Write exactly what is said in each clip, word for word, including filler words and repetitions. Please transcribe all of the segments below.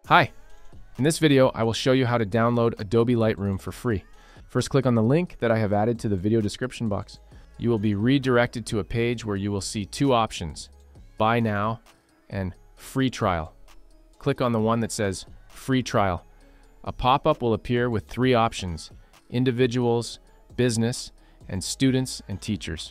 Hi! In this video, I will show you how to download Adobe Lightroom for free. First, click on the link that I have added to the video description box. You will be redirected to a page where you will see two options, Buy Now and Free Trial. Click on the one that says Free Trial. A pop-up will appear with three options, individuals, business, and students and teachers.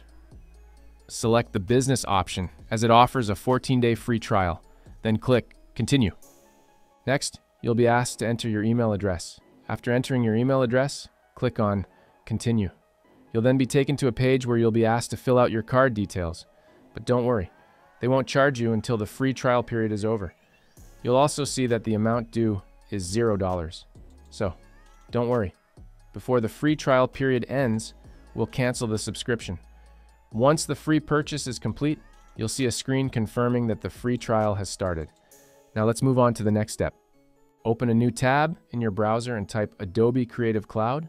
Select the business option as it offers a fourteen day free trial. Then click Continue. Next, you'll be asked to enter your email address. After entering your email address, click on Continue. You'll then be taken to a page where you'll be asked to fill out your card details. But don't worry, they won't charge you until the free trial period is over. You'll also see that the amount due is zero dollars. So, don't worry. Before the free trial period ends, we'll cancel the subscription. Once the free purchase is complete, you'll see a screen confirming that the free trial has started. Now let's move on to the next step. Open a new tab in your browser and type Adobe Creative Cloud.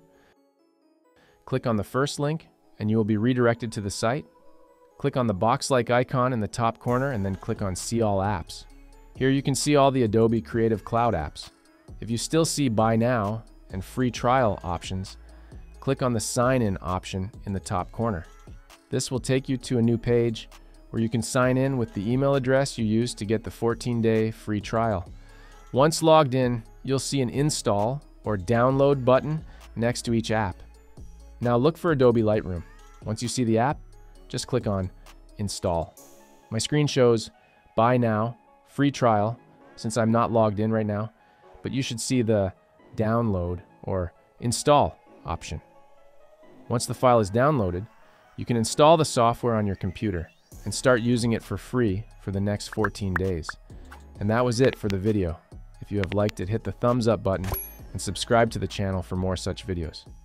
Click on the first link and you will be redirected to the site. Click on the box-like icon in the top corner and then click on See All Apps. Here you can see all the Adobe Creative Cloud apps. If you still see Buy Now and Free Trial options, click on the Sign In option in the top corner. This will take you to a new page where you can sign in with the email address you used to get the fourteen day free trial. Once logged in, you'll see an Install or Download button next to each app. Now look for Adobe Lightroom. Once you see the app, just click on Install. My screen shows Buy Now, Free Trial, since I'm not logged in right now, but you should see the Download or Install option. Once the file is downloaded, you can install the software on your computer and start using it for free for the next fourteen days. And that was it for the video. If you have liked it, hit the thumbs up button and subscribe to the channel for more such videos.